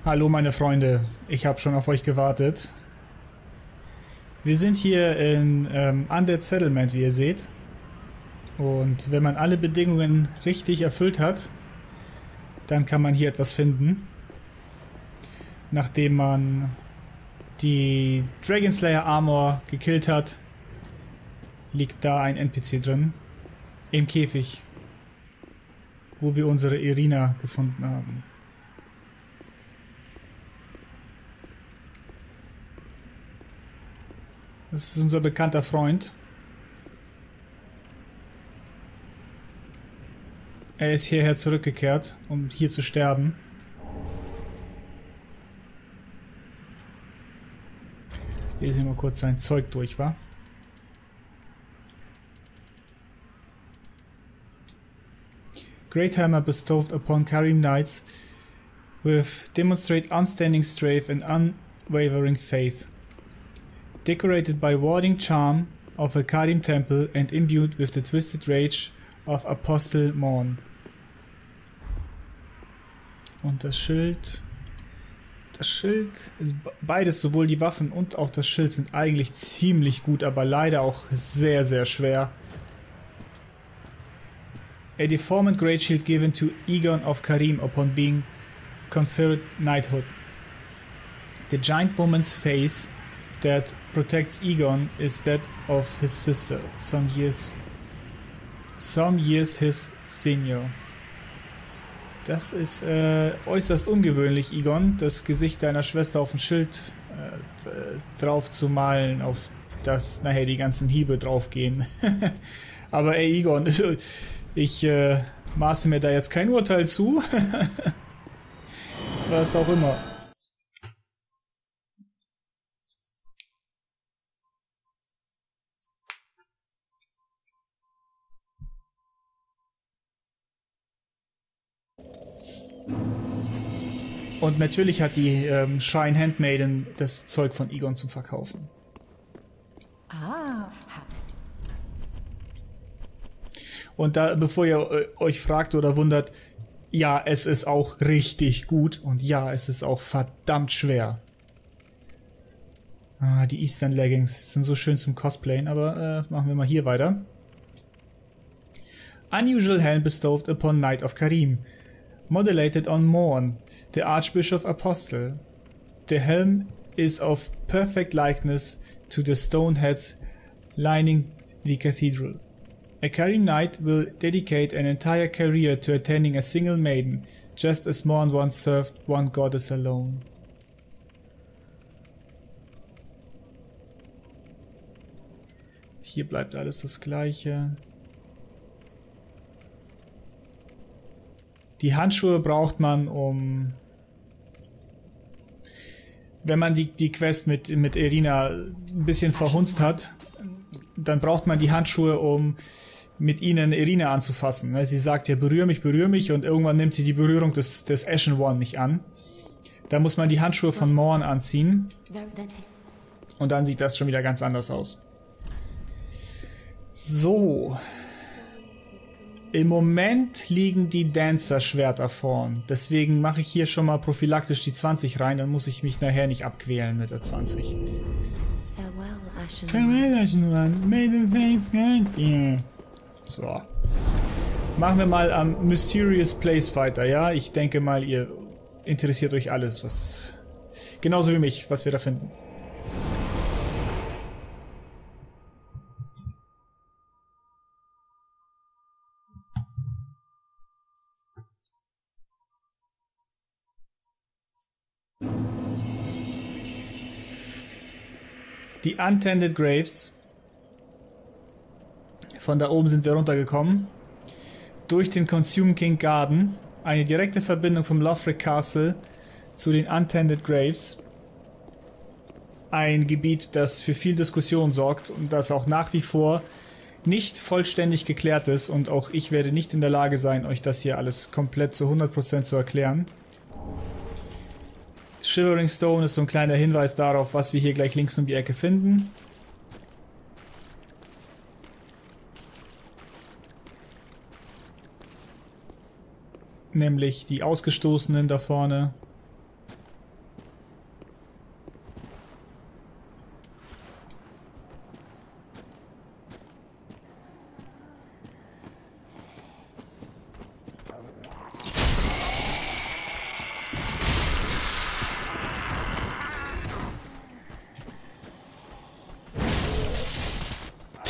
Hallo meine Freunde, ich habe schon auf euch gewartet. Wir sind hier in Undead Settlement, wie ihr seht. Und wenn man alle Bedingungen richtig erfüllt hat, dann kann man hier etwas finden. Nachdem man die Dragon Slayer Armor gekillt hat, liegt da ein NPC drin. Im Käfig, wo wir unsere Irina gefunden haben. Das ist unser bekannter Freund. Er ist hierher zurückgekehrt, um hier zu sterben. Lesen wir mal kurz sein Zeug durch, wa? Great Hammer bestowed upon Karim Knights with demonstrate unstanding strength and unwavering faith. Decorated by warding charm of a Karim temple and imbued with the twisted rage of Apostle Morn. Und das Schild, beides, sowohl die Waffen und auch das Schild sind eigentlich ziemlich gut, aber leider auch sehr, sehr schwer. A deformed great shield given to Egon of Karim upon being conferred knighthood. The giant woman's face that protects Egon is that of his sister, some years his senior. Das ist äußerst ungewöhnlich, Egon, das Gesicht deiner Schwester auf dem Schild drauf zu malen, auf das nachher die ganzen Hiebe draufgehen. Aber ey, Egon, ich maße mir da jetzt kein Urteil zu. Was auch immer. Und natürlich hat die Shrine Handmaiden das Zeug von Egon zum Verkaufen. Und da, bevor ihr euch fragt oder wundert, ja, es ist auch richtig gut und ja, es ist auch verdammt schwer. Ah, die Eastern Leggings sind so schön zum Cosplayen, aber machen wir mal hier weiter. Unusual helm bestowed upon Knight of Karim. Modulated on Morn, the Archbishop Apostle. The helm is of perfect likeness to the stone heads lining the cathedral. A Karim Knight will dedicate an entire career to attending a single maiden, just as Morn once served one goddess alone. Hier bleibt alles das Gleiche. Die Handschuhe braucht man, um... Wenn man die Quest mit Irina ein bisschen verhunzt hat, dann braucht man die Handschuhe, um mit ihnen Irina anzufassen. Sie sagt ja, berühr mich, und irgendwann nimmt sie die Berührung des Ashen One nicht an. Da muss man die Handschuhe von Morn anziehen. Und dann sieht das schon wieder ganz anders aus. So... Im Moment liegen die Dancer-Schwerter vorn. Deswegen mache ich hier schon mal prophylaktisch die 20 rein, dann muss ich mich nachher nicht abquälen mit der 20. So. Machen wir mal am Mysterious Place weiter, ja? Ich denke mal, ihr interessiert euch alles, was... Genauso wie mich, was wir da finden. Die Untended Graves. Von da oben sind wir runtergekommen. Durch den Consume King Garden. Eine direkte Verbindung vom Lothric Castle zu den Untended Graves. Ein Gebiet, das für viel Diskussion sorgt und das auch nach wie vor nicht vollständig geklärt ist. Und auch ich werde nicht in der Lage sein, euch das hier alles komplett zu 100% zu erklären. Shivering Stone ist so ein kleiner Hinweis darauf, was wir hier gleich links um die Ecke finden. Nämlich die Ausgestoßenen da vorne.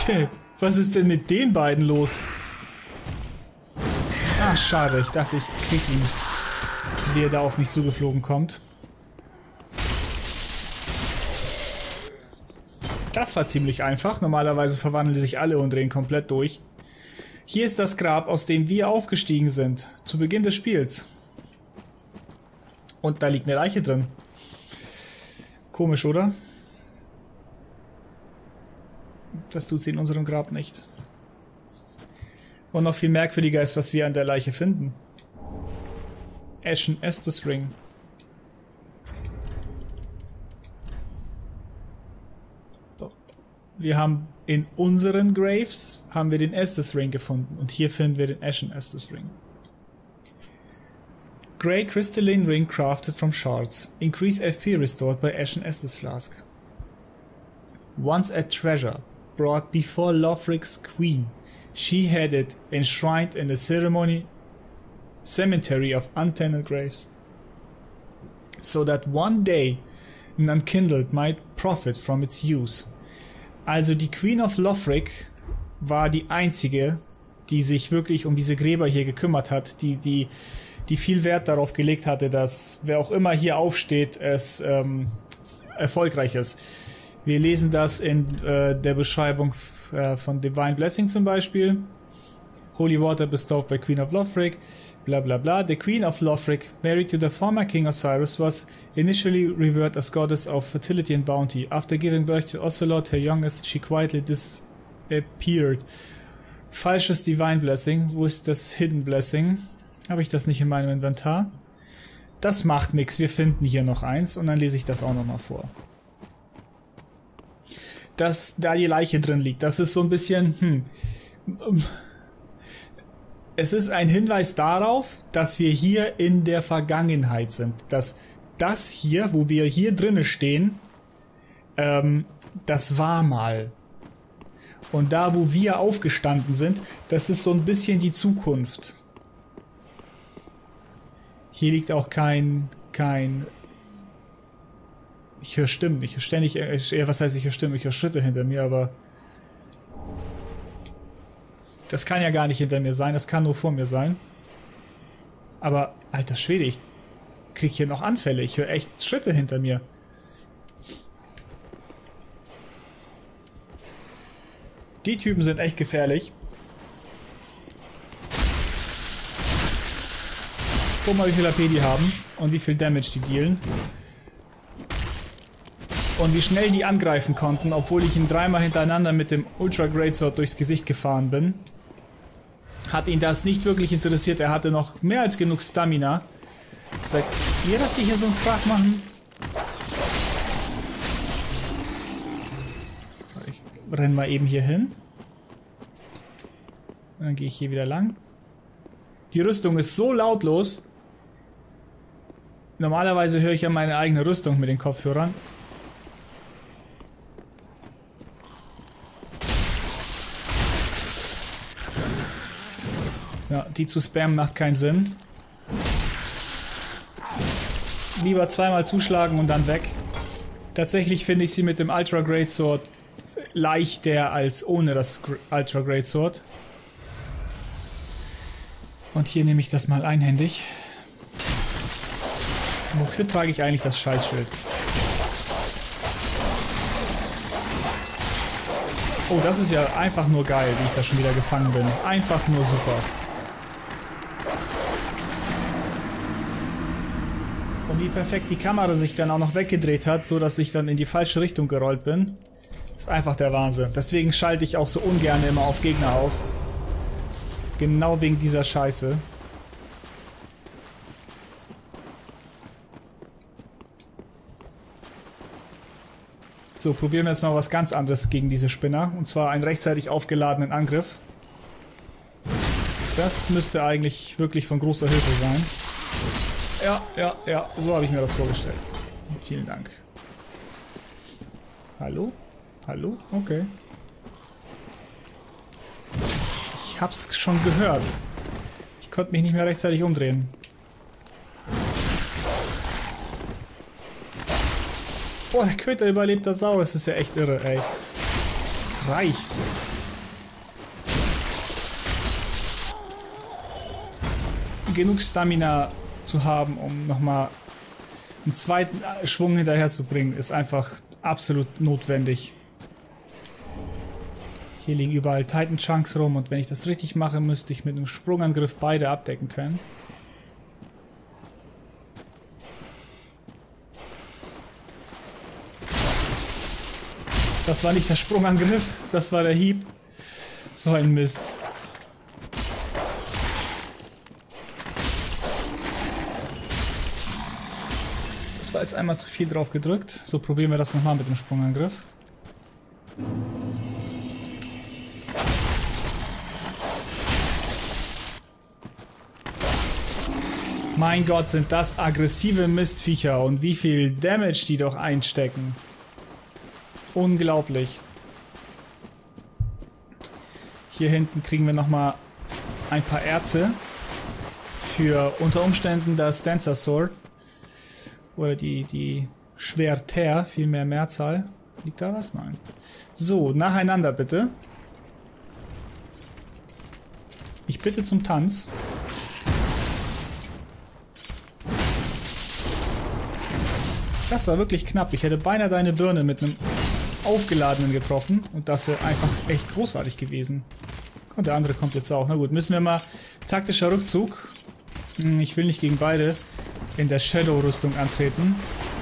Was ist denn mit den beiden los? Ah, schade. Ich dachte, ich krieg ihn, wie er da auf mich zugeflogen kommt. Das war ziemlich einfach. Normalerweise verwandeln die sich alle und drehen komplett durch. Hier ist das Grab, aus dem wir aufgestiegen sind. Zu Beginn des Spiels. Und da liegt eine Leiche drin. Komisch, oder? Das tut sie in unserem Grab nicht. Und noch viel merkwürdiger ist, was wir an der Leiche finden. Ashen Estus Ring. Wir haben in unseren Graves den Estus Ring gefunden. Und hier finden wir den Ashen Estus Ring. Grey crystalline ring crafted from shards. Increase FP restored by Ashen Estus Flask. Once a treasure brought before Lothric's queen. She had it enshrined in the cemetery of untended graves. So that one day an unkindled might profit from its use. Also die Queen of Lothric war die einzige, die sich wirklich um diese Gräber hier gekümmert hat, die viel Wert darauf gelegt hatte, dass wer auch immer hier aufsteht, es erfolgreich ist. Wir lesen das in der Beschreibung von Divine Blessing zum Beispiel. Holy Water bestowed by Queen of Lothric, bla bla bla. The Queen of Lothric, married to the former King Osiris, was initially revered as goddess of fertility and bounty. After giving birth to Ocelot, her youngest, she quietly disappeared. Falsches Divine Blessing. Wo ist das Hidden Blessing? Habe ich das nicht in meinem Inventar? Das macht nichts. Wir finden hier noch eins und dann lese ich das auch nochmal vor. Dass da die Leiche drin liegt, das ist so ein bisschen... Es ist ein Hinweis darauf, dass wir hier in der Vergangenheit sind. Dass das hier, wo wir hier drinnen stehen, das war mal. Und da, wo wir aufgestanden sind, das ist so ein bisschen die Zukunft. Hier liegt auch kein... Ich höre Stimmen. Ich höre ständig... was heißt ich höre Stimmen? Ich höre Schritte hinter mir, aber... Das kann ja gar nicht hinter mir sein. Das kann nur vor mir sein. Aber, alter Schwede, ich krieg hier noch Anfälle. Ich höre echt Schritte hinter mir. Die Typen sind echt gefährlich. Guck mal, wie viel AP die haben und wie viel Damage die dealen. Und wie schnell die angreifen konnten, obwohl ich ihn dreimal hintereinander mit dem Ultra Greatsword durchs Gesicht gefahren bin. Hat ihn das nicht wirklich interessiert. Er hatte noch mehr als genug Stamina. Sagt ihr, dass die hier so einen Krach machen? Ich renne mal eben hier hin. Und dann gehe ich hier wieder lang. Die Rüstung ist so lautlos. Normalerweise höre ich ja meine eigene Rüstung mit den Kopfhörern. Ja, die zu spammen macht keinen Sinn. Lieber zweimal zuschlagen und dann weg. Tatsächlich finde ich sie mit dem Ultra Greatsword leichter als ohne das Ultra Greatsword. Und hier nehme ich das mal einhändig. Wofür trage ich eigentlich das Scheißschild? Oh, das ist ja einfach nur geil, wie ich da schon wieder gefangen bin. Einfach nur super. Und wie perfekt die Kamera sich dann auch noch weggedreht hat, so dass ich dann in die falsche Richtung gerollt bin. Ist einfach der Wahnsinn. Deswegen schalte ich auch so ungern immer auf Gegner auf. Genau wegen dieser Scheiße. So, probieren wir jetzt mal was ganz anderes gegen diese Spinner. Und zwar einen rechtzeitig aufgeladenen Angriff. Das müsste eigentlich wirklich von großer Hilfe sein. Ja, so habe ich mir das vorgestellt. Vielen Dank. Hallo? Hallo? Okay. Ich hab's schon gehört. Ich konnte mich nicht mehr rechtzeitig umdrehen. Boah, der Köter überlebt das Sau. Das ist ja echt irre, ey. Das reicht. genug Stamina zu haben, um nochmal einen zweiten Schwung hinterher zu bringen, ist einfach absolut notwendig. Hier liegen überall Titan Chunks rum und wenn ich das richtig mache, müsste ich mit einem Sprungangriff beide abdecken können. Das war nicht der Sprungangriff, das war der Hieb. So ein Mist. Das war jetzt einmal zu viel drauf gedrückt. So, probieren wir das nochmal mit dem Sprungangriff. Mein Gott, sind das aggressive Mistviecher und wie viel Damage die doch einstecken. Unglaublich. Hier hinten kriegen wir nochmal ein paar Erze für unter Umständen das Dancer Sword. Oder die Schwerter, vielmehr Mehrzahl. Liegt da was? Nein. So, nacheinander bitte. Ich bitte zum Tanz. Das war wirklich knapp. Ich hätte beinahe deine Birne mit einem aufgeladenen getroffen. Und das wäre einfach echt großartig gewesen. Und der andere kommt jetzt auch. Na gut, müssen wir mal... Taktischer Rückzug. Ich will nicht gegen beide in der Shadow-Rüstung antreten.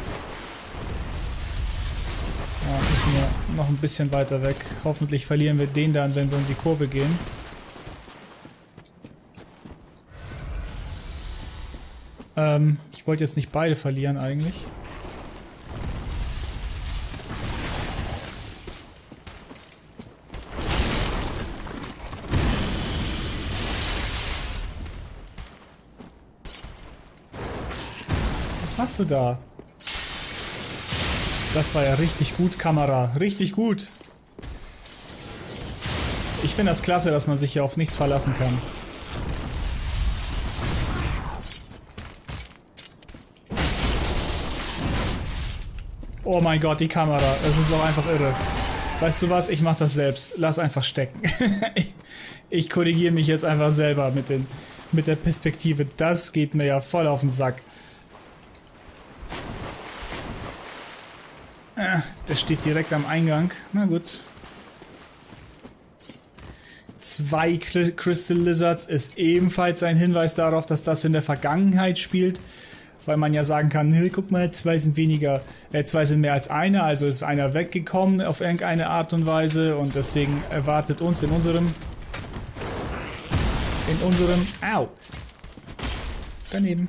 Ja, müssen wir noch ein bisschen weiter weg. Hoffentlich verlieren wir den dann, wenn wir um die Kurve gehen. Ich wollte jetzt nicht beide verlieren eigentlich. Was machst du da? Das war ja richtig gut, Kamera. Richtig gut. Ich finde das klasse, dass man sich hier auf nichts verlassen kann. Oh mein Gott, die Kamera. Das ist auch einfach irre. Weißt du was? Ich mach das selbst. Lass einfach stecken. Ich korrigiere mich jetzt einfach selber mit der Perspektive. Das geht mir ja voll auf den Sack. Der steht direkt am Eingang. Na gut. 2 Crystal Lizards ist ebenfalls ein Hinweis darauf, dass das in der Vergangenheit spielt. Weil man ja sagen kann, hey, guck mal, 2 sind weniger, 2 sind mehr als einer, also ist einer weggekommen auf irgendeine Art und Weise und deswegen erwartet uns in unserem, au, daneben,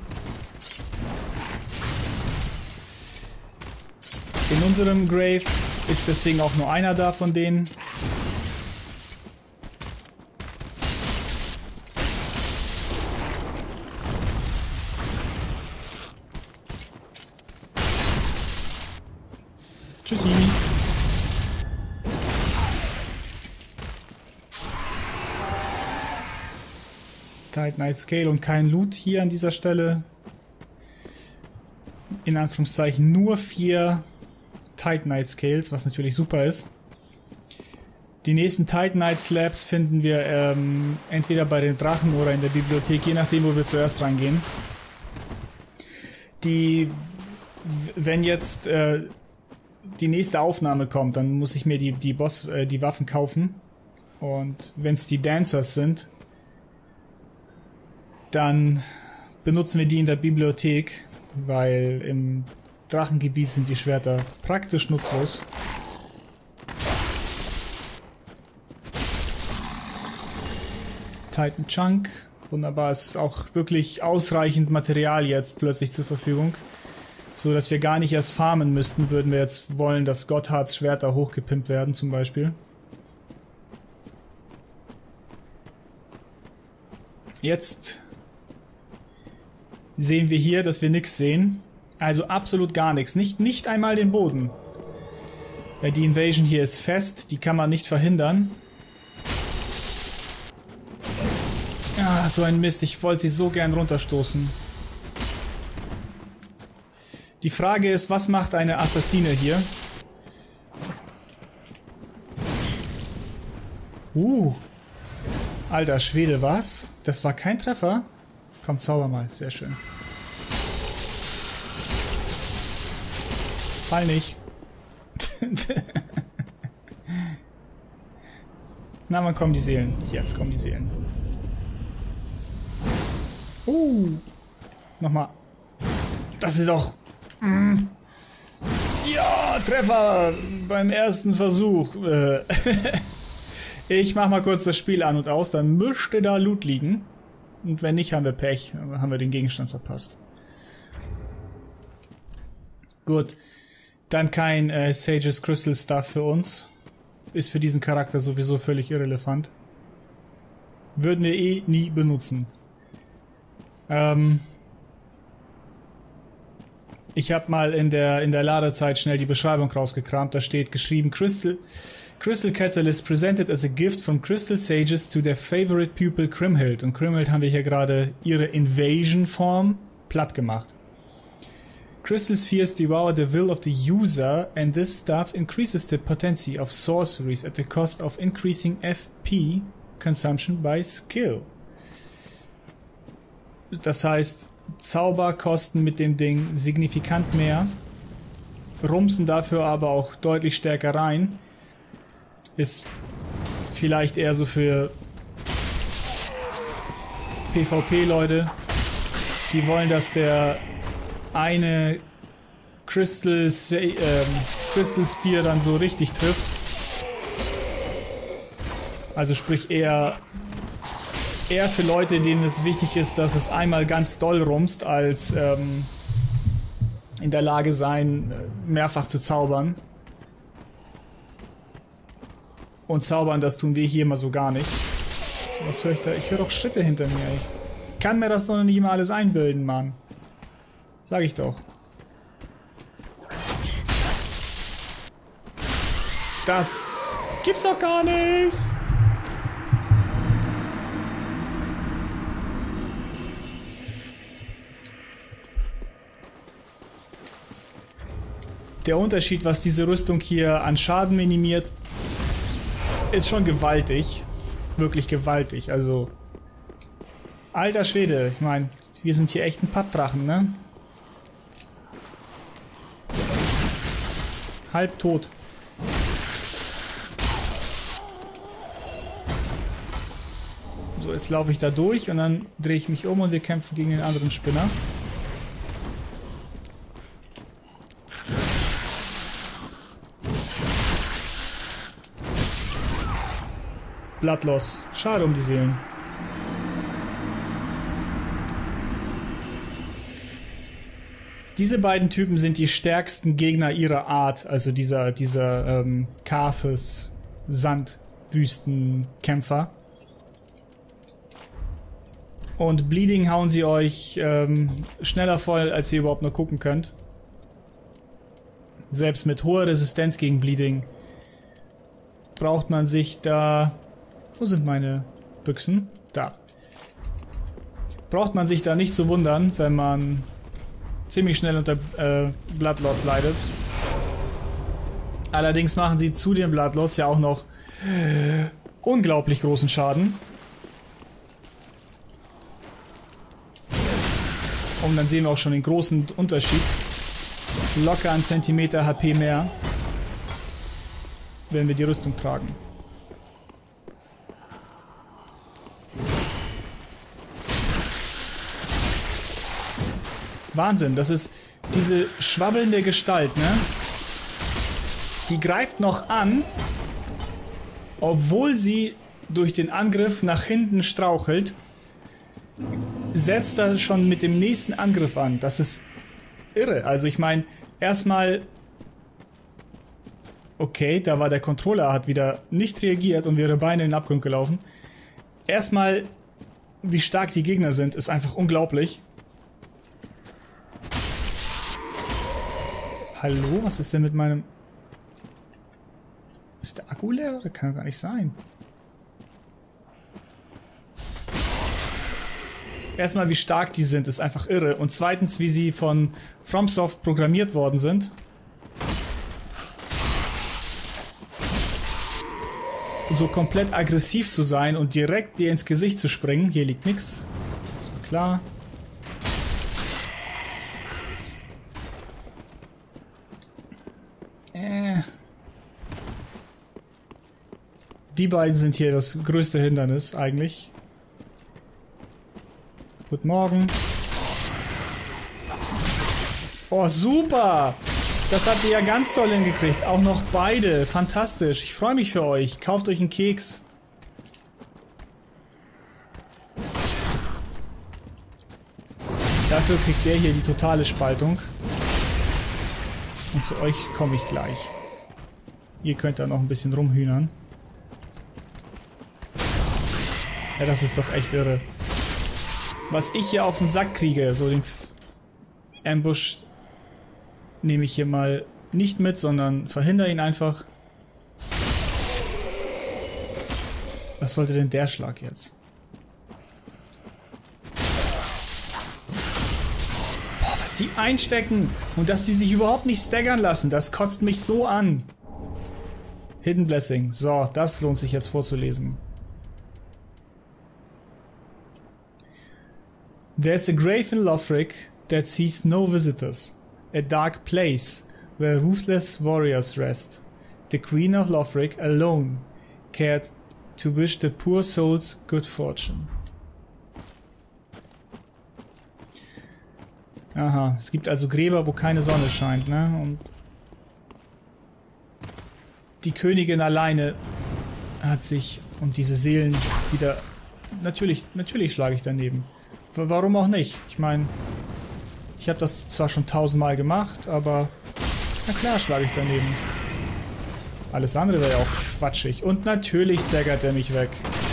in unserem Grave ist deswegen auch nur einer da von denen. Tschüssi. Titanite Scale und kein Loot hier an dieser Stelle. In Anführungszeichen nur 4 Titanite Scales, was natürlich super ist. Die nächsten Titanite Slabs finden wir entweder bei den Drachen oder in der Bibliothek, je nachdem, wo wir zuerst reingehen. Wenn jetzt die nächste Aufnahme kommt, dann muss ich mir die Waffen kaufen. Und wenn es die Dancers sind, dann benutzen wir die in der Bibliothek, weil im Drachengebiet sind die Schwerter praktisch nutzlos. Titan Chunk, wunderbar, es ist auch wirklich ausreichend Material jetzt plötzlich zur Verfügung. So, dass wir gar nicht erst farmen müssten, würden wir jetzt wollen, dass Gotthards Schwerter hochgepimpt werden, zum Beispiel. Jetzt sehen wir hier, dass wir nichts sehen. Also absolut gar nichts. Nicht einmal den Boden. Die Invasion hier ist fest, die kann man nicht verhindern. Ah, so ein Mist, ich wollte sie so gern runterstoßen. Die Frage ist, was macht eine Assassine hier? Alter Schwede, was? Das war kein Treffer? Komm, zauber mal. Sehr schön. Fall nicht. Na, wann kommen die Seelen? Jetzt kommen die Seelen. Nochmal. Das ist auch... Ja, Treffer beim ersten Versuch. Ich mach mal kurz das Spiel an und aus, dann müsste da Loot liegen. Und wenn nicht, haben wir Pech. Haben wir den Gegenstand verpasst. Gut. Dann kein Sage's Crystal Stuff für uns. Ist für diesen Charakter sowieso völlig irrelevant. Würden wir eh nie benutzen. Ich habe mal in der Ladezeit schnell die Beschreibung rausgekramt. Da steht geschrieben: Crystal Catalyst presented as a gift from Crystal Sages to their favorite pupil Kriemhild. Und Kriemhild haben wir hier gerade ihre Invasion-Form platt gemacht. Crystal spheres devour the will of the user, and this stuff increases the potency of sorceries at the cost of increasing FP consumption by skill. Das heißt, Zauber kosten mit dem Ding signifikant mehr, rumsen dafür aber auch deutlich stärker rein. Ist vielleicht eher so für PvP-Leute, die wollen, dass der eine Crystal Spear dann so richtig trifft. Also sprich eher für Leute, denen es wichtig ist, dass es einmal ganz doll rumst, als in der Lage sein, mehrfach zu zaubern. Und zaubern, das tun wir hier mal so gar nicht. Was höre ich da? Ich höre doch Schritte hinter mir. Ich kann mir das doch nicht immer alles einbilden, Mann. Sag ich doch. Das gibt's doch gar nicht. Der Unterschied, was diese Rüstung hier an Schaden minimiert, ist schon gewaltig. Wirklich gewaltig. Also, alter Schwede. Ich meine, wir sind hier echt ein Pappdrachen, ne? Halb tot. So, jetzt laufe ich da durch und dann drehe ich mich um und wir kämpfen gegen den anderen Spinner. Bloodloss. Schade um die Seelen. Diese beiden Typen sind die stärksten Gegner ihrer Art, also dieser Karthus Sandwüstenkämpfer. Und Bleeding hauen sie euch schneller voll, als ihr überhaupt nur gucken könnt. Selbst mit hoher Resistenz gegen Bleeding braucht man sich da... Wo sind meine Büchsen? Da. Braucht man sich da nicht zu wundern, wenn man ziemlich schnell unter Bloodloss leidet. Allerdings machen sie zu dem Bloodloss ja auch noch unglaublich großen Schaden. Und dann sehen wir auch schon den großen Unterschied. Locker einen Zentimeter HP mehr, wenn wir die Rüstung tragen. Wahnsinn, das ist diese schwabbelnde Gestalt, ne? Die greift noch an, obwohl sie durch den Angriff nach hinten strauchelt, setzt er schon mit dem nächsten Angriff an. Das ist irre. Also ich meine, erstmal... Okay, da war der Controller, hat wieder nicht reagiert und wäre beinahe in den Abgrund gelaufen. Erstmal, wie stark die Gegner sind, ist einfach unglaublich. Hallo, was ist denn mit meinem... Ist der Akku leer? Das kann doch gar nicht sein. Erstmal, wie stark die sind, ist einfach irre. Und zweitens, wie sie von FromSoft programmiert worden sind. So komplett aggressiv zu sein und direkt dir ins Gesicht zu springen. Hier liegt nichts. Das war klar. Die beiden sind hier das größte Hindernis eigentlich. Guten Morgen. Oh, super! Das habt ihr ja ganz toll hingekriegt. Auch noch beide. Fantastisch. Ich freue mich für euch. Kauft euch einen Keks. Dafür kriegt der hier die totale Spaltung. Und zu euch komme ich gleich. Ihr könnt da noch ein bisschen rumhühnern. Ja, das ist doch echt irre. Was ich hier auf den Sack kriege, so den Ambush nehme ich hier mal nicht mit, sondern verhindere ihn einfach. Was sollte denn der Schlag jetzt? Boah, was die einstecken und dass die sich überhaupt nicht staggern lassen, das kotzt mich so an. Hidden Blessing. So, das lohnt sich jetzt vorzulesen. There's a grave in Lothric that sees no visitors. A dark place where ruthless warriors rest. The Queen of Lothric alone cared to wish the poor souls good fortune. Aha, es gibt also Gräber, wo keine Sonne scheint, ne? Und die Königin alleine hat sich um diese Seelen, die da... Natürlich schlage ich daneben. Warum auch nicht? Ich meine, ich habe das zwar schon 1000-mal gemacht, aber na klar schlage ich daneben. Alles andere wäre ja auch quatschig. Und natürlich staggert er mich weg.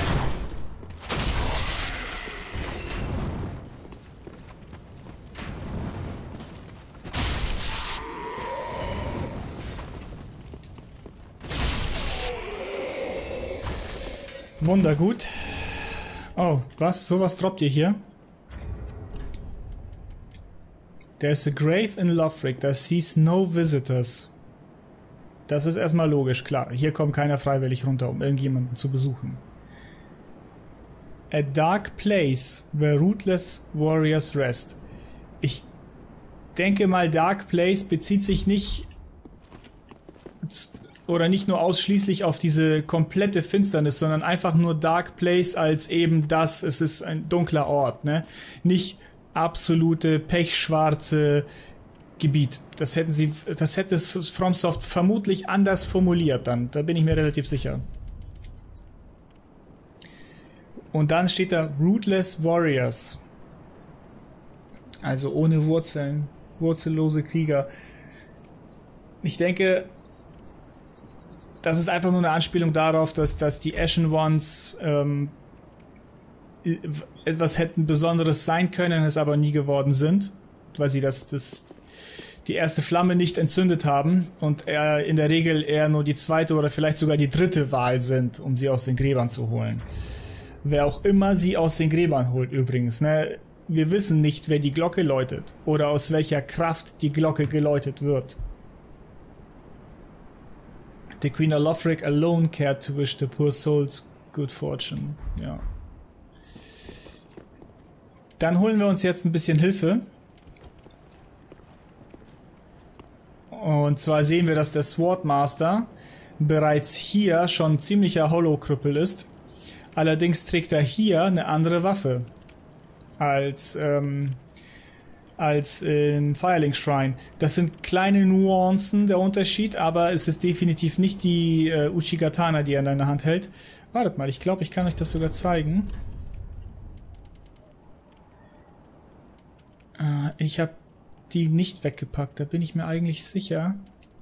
Wundergut. Oh, was? Sowas droppt ihr hier? There's a grave in Lothric that sees no visitors. Das ist erstmal logisch, klar. Hier kommt keiner freiwillig runter, um irgendjemanden zu besuchen. A dark place where ruthless warriors rest. Ich denke mal, Dark Place bezieht sich nicht oder nicht nur ausschließlich auf diese komplette Finsternis, sondern einfach nur Dark Place als eben das, es ist ein dunkler Ort, ne? Nicht absolute pechschwarze Gebiet. Das hätte FromSoft vermutlich anders formuliert dann. Da bin ich mir relativ sicher. Und dann steht da Rootless Warriors. Also ohne Wurzeln. Wurzellose Krieger. Ich denke, das ist einfach nur eine Anspielung darauf, dass die Ashen Ones etwas hätten Besonderes sein können, es aber nie geworden sind, weil sie die erste Flamme nicht entzündet haben und in der Regel eher nur die zweite oder vielleicht sogar die dritte Wahl sind, um sie aus den Gräbern zu holen. Wer auch immer sie aus den Gräbern holt übrigens, ne? Wir wissen nicht, wer die Glocke läutet oder aus welcher Kraft die Glocke geläutet wird. The Queen of Lothric alone cared to wish the poor souls good fortune. Ja. Dann holen wir uns jetzt ein bisschen Hilfe. Und zwar sehen wir, dass der Swordmaster bereits hier schon ein ziemlicher Hollow-Krüppel ist. Allerdings trägt er hier eine andere Waffe als in Firelink Shrine. Das sind kleine Nuancen der Unterschied, aber es ist definitiv nicht die Uchigatana, die er in deiner Hand hält. Wartet mal, ich glaube, ich kann euch das sogar zeigen. Ich habe die nicht weggepackt, da bin ich mir eigentlich sicher.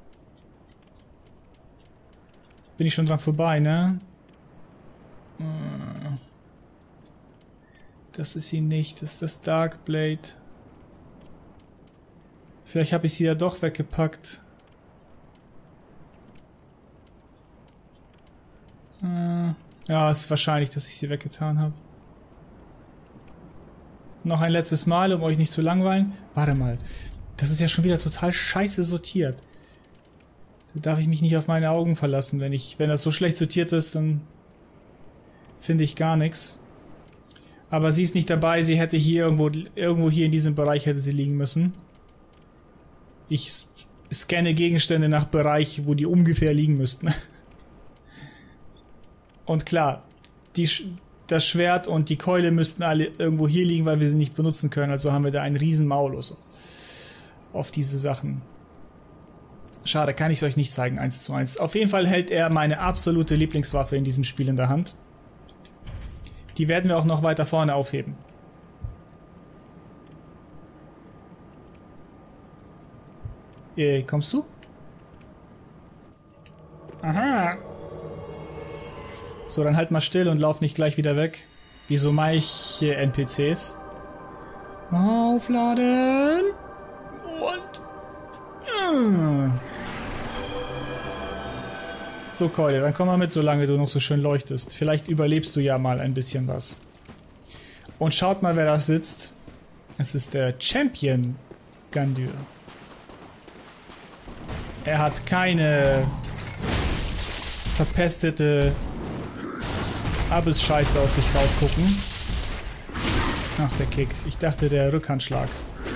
Bin ich schon dran vorbei, ne? Das ist sie nicht, das ist das Darkblade. Vielleicht habe ich sie ja doch weggepackt. Ja, es ist wahrscheinlich, dass ich sie weggetan habe. Noch ein letztes Mal, um euch nicht zu langweilen. Warte mal, das ist ja schon wieder total scheiße sortiert. Da darf ich mich nicht auf meine Augen verlassen. Wenn das so schlecht sortiert ist, dann finde ich gar nichts. Aber sie ist nicht dabei, sie hätte hier irgendwo hier in diesem Bereich hätte sie liegen müssen. Ich scanne Gegenstände nach Bereich, wo die ungefähr liegen müssten. Und klar, das Schwert und die Keule müssten alle irgendwo hier liegen, weil wir sie nicht benutzen können. Also haben wir da einen riesen Maulus auf diese Sachen. Schade, kann ich es euch nicht zeigen, 1:1. Auf jeden Fall hält er meine absolute Lieblingswaffe in diesem Spiel in der Hand. Die werden wir auch noch weiter vorne aufheben. Kommst du? Aha. So, dann halt mal still und lauf nicht gleich wieder weg. Wie so manche NPCs. Aufladen. Und... So, Keule, dann komm mal mit, solange du noch so schön leuchtest. Vielleicht überlebst du ja mal ein bisschen was. Und schaut mal, wer da sitzt. Es ist der Champion Gandyr. Er hat keine verpestete Abyss-Scheiße aus sich rausgucken. Ach, der Kick. Ich dachte, der Rückhandschlag.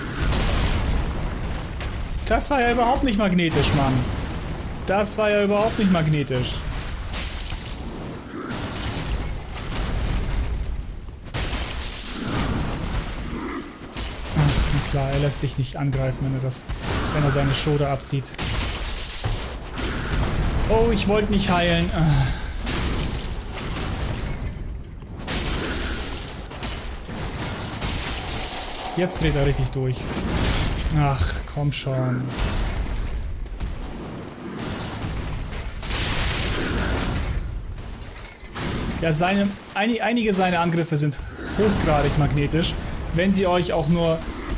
Das war ja überhaupt nicht magnetisch, Mann. Das war ja überhaupt nicht magnetisch. Ach, na klar, er lässt sich nicht angreifen, wenn er seine Schode abzieht. Oh, ich wollte nicht heilen. Jetzt dreht er richtig durch. Ach, komm schon. Ja, einige seiner Angriffe sind hochgradig magnetisch. Wenn sie sich auch nur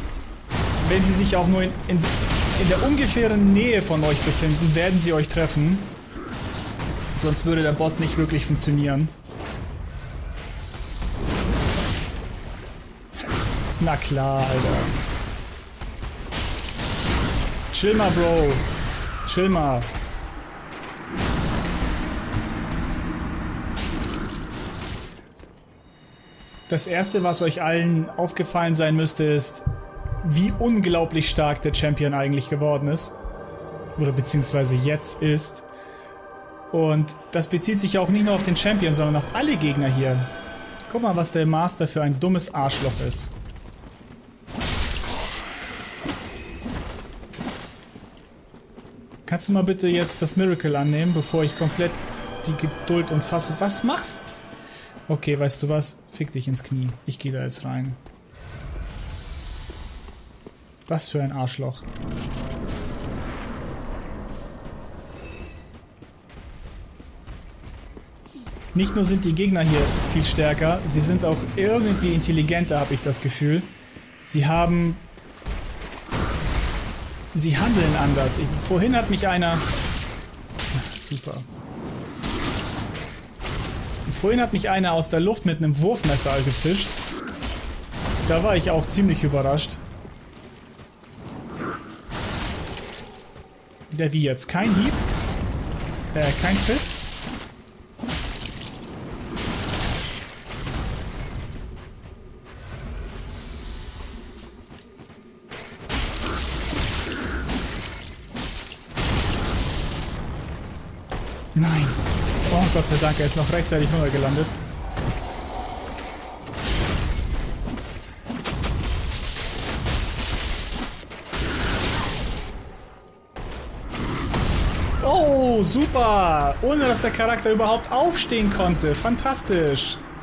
in der ungefähren Nähe von euch befinden, werden sie euch treffen. Sonst würde der Boss nicht wirklich funktionieren. Na klar, Alter. Chill mal, Bro. Chill mal. Das erste, was euch allen aufgefallen sein müsste, ist, wie unglaublich stark der Champion eigentlich geworden ist. Oder beziehungsweise jetzt ist. Und das bezieht sich auch nicht nur auf den Champion, sondern auf alle Gegner hier. Guck mal, was der Master für ein dummes Arschloch ist. Kannst du mal bitte jetzt das Miracle annehmen, bevor ich komplett die Geduld und Fassung... Was machst du? Okay, weißt du was? Fick dich ins Knie. Ich gehe da jetzt rein. Was für ein Arschloch. Nicht nur sind die Gegner hier viel stärker, sie sind auch irgendwie intelligenter, habe ich das Gefühl. Sie handeln anders. Vorhin hat mich einer... Super. Vorhin hat mich einer aus der Luft mit einem Wurfmesser gefischt. Da war ich auch ziemlich überrascht. Der wie jetzt? Kein Hieb? Kein Crit? Nein. Oh, Gott sei Dank, er ist noch rechtzeitig runtergelandet. Oh, super! Ohne dass der Charakter überhaupt aufstehen konnte. Fantastisch.